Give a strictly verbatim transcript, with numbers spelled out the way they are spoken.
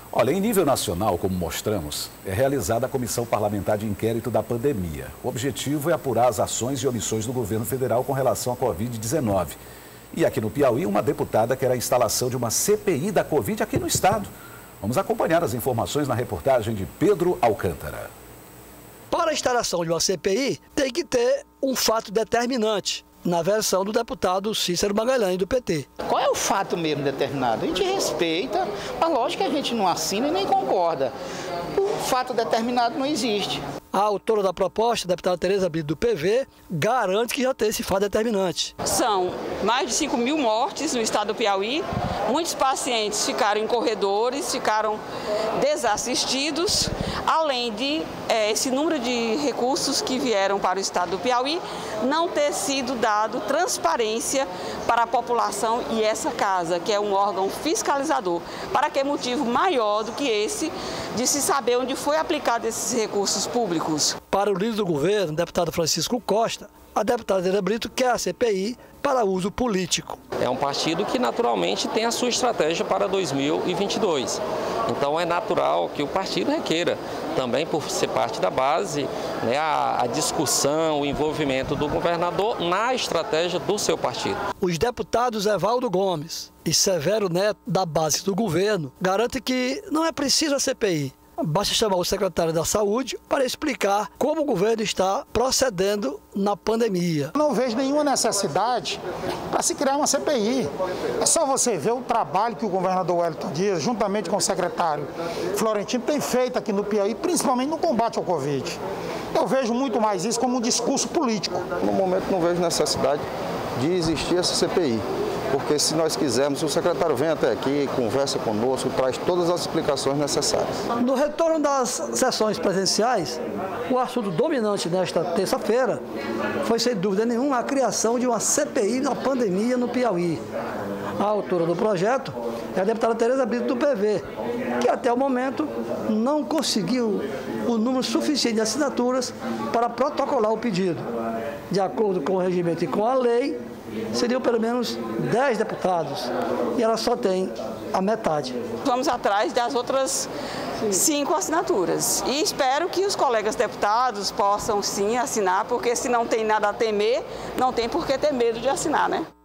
Olha, em nível nacional, como mostramos, é realizada a Comissão Parlamentar de Inquérito da Pandemia. O objetivo é apurar as ações e omissões do governo federal com relação à Covid dezenove. E aqui no Piauí, uma deputada quer a instalação de uma C P I da Covid aqui no estado. Vamos acompanhar as informações na reportagem de Pedro Alcântara. Para a instalação de uma C P I, tem que ter um fato determinante, na versão do deputado Cícero Magalhães, do P T. Qual é o fato mesmo determinado? A gente respeita, mas lógico que a gente não assina e nem concorda. O fato determinado não existe. A autora da proposta, a deputada Tereza Brito, do P V, garante que já tem esse fato determinante. São mais de cinco mil mortes no estado do Piauí. Muitos pacientes ficaram em corredores, ficaram desassistidos, além de é, esse número de recursos que vieram para o estado do Piauí não ter sido dado transparência para a população e essa casa, que é um órgão fiscalizador. Para que motivo maior do que esse de se saber onde foi aplicado esses recursos públicos? Para o líder do governo, o deputado Francisco Costa, a deputada Tereza Brito quer a C P I para uso político. É um partido que naturalmente tem a sua estratégia para dois mil e vinte e dois. Então é natural que o partido requeira, também por ser parte da base, né, a, a discussão, o envolvimento do governador na estratégia do seu partido. Os deputados Evaldo Gomes e Severo Neto, da base do governo, garantem que não é preciso a C P I. Basta chamar o secretário da Saúde para explicar como o governo está procedendo na pandemia. Não vejo nenhuma necessidade para se criar uma C P I. É só você ver o trabalho que o governador Wellington Dias, juntamente com o secretário Florentino, tem feito aqui no Piauí, principalmente no combate ao Covid. Eu vejo muito mais isso como um discurso político. No momento não vejo necessidade de existir essa C P I. Porque se nós quisermos, o secretário vem até aqui, conversa conosco, traz todas as explicações necessárias. No retorno das sessões presenciais, o assunto dominante nesta terça-feira foi, sem dúvida nenhuma, a criação de uma C P I da pandemia no Piauí. A autora do projeto é a deputada Tereza Brito, do P V, que até o momento não conseguiu o número suficiente de assinaturas para protocolar o pedido. De acordo com o regimento e com a lei, seriam pelo menos dez deputados e ela só tem a metade. Vamos atrás das outras cinco assinaturas e espero que os colegas deputados possam sim assinar, porque se não tem nada a temer, não tem por que ter medo de assinar, né?